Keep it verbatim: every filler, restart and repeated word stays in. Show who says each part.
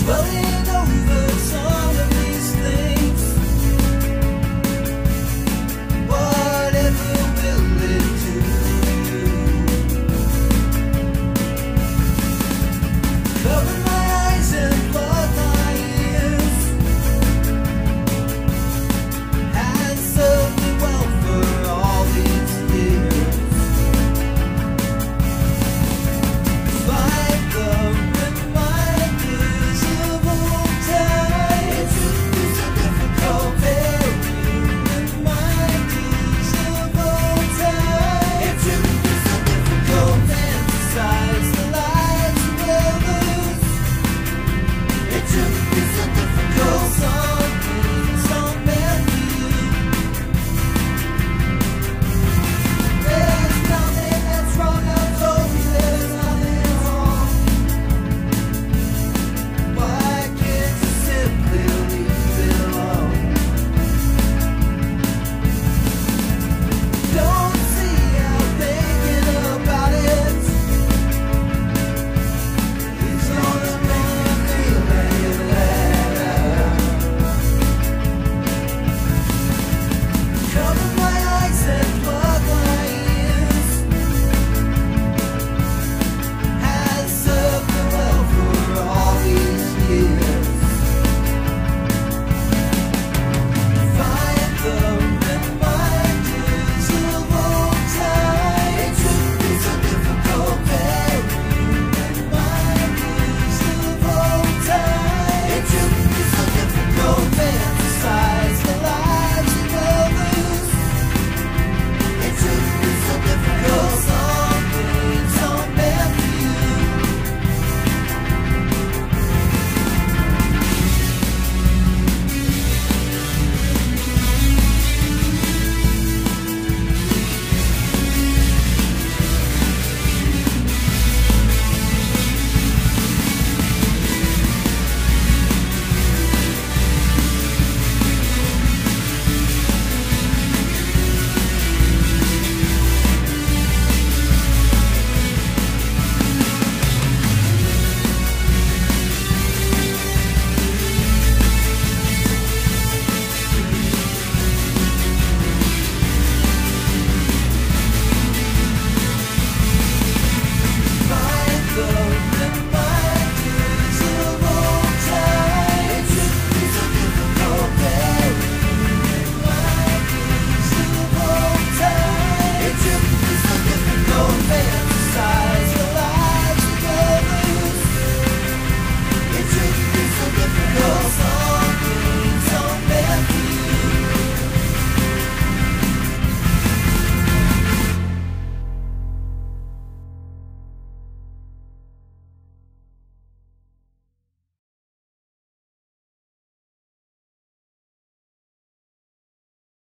Speaker 1: Mulling over some of these things. Whatever will it do? Cover my eyes and plug my ears. Has served me well for all these years. Despite the reminders of old times, it took me so difficult. Very reminders of old times, it took me so difficult. Fantasize the lives we'll lose. It took